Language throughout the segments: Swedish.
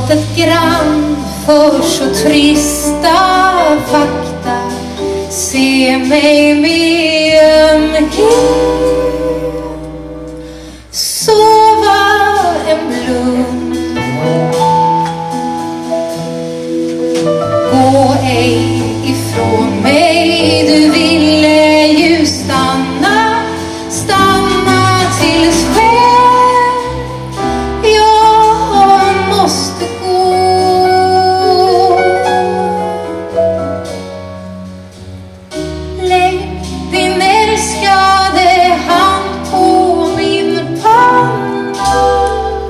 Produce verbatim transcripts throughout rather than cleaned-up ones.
Gråt ett grann för så trista fakta. Se mig med ömhet, sova en blund. Gå ej ifrån mig, du ville ju stanna, stanna tills själv jag måste gå. Lägg din älskade hand på min panna.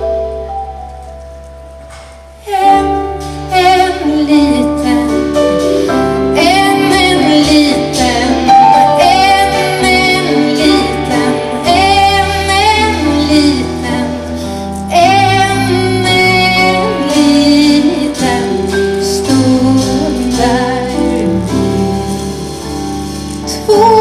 En, en liten, en, en liten, en, en liten, en, en liten, en, en liten stund där två.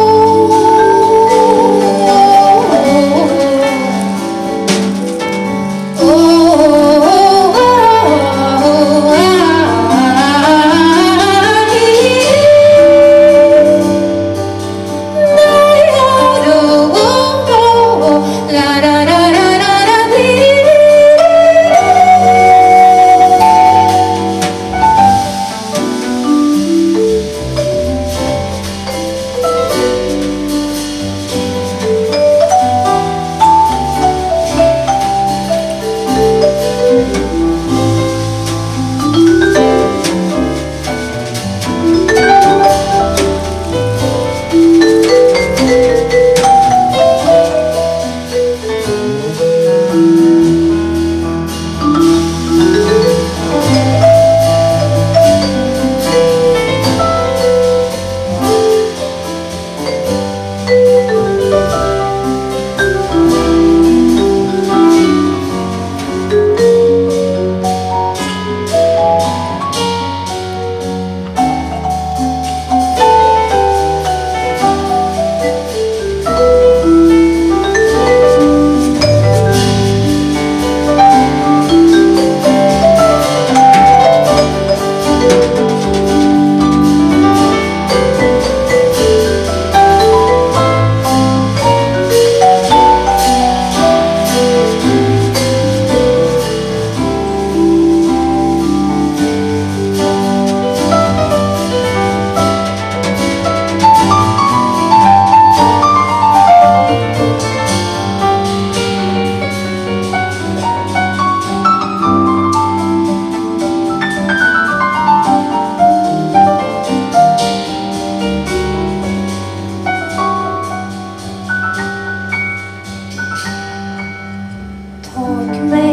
Tag mig,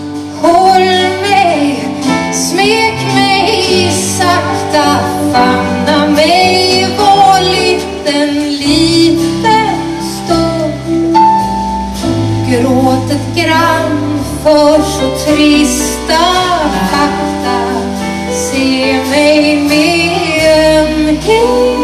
håll mig, smek mig sakta, famna mig, var liten, liten stund. Gråt ett grann för så trista fakta. Se mig med ömhet,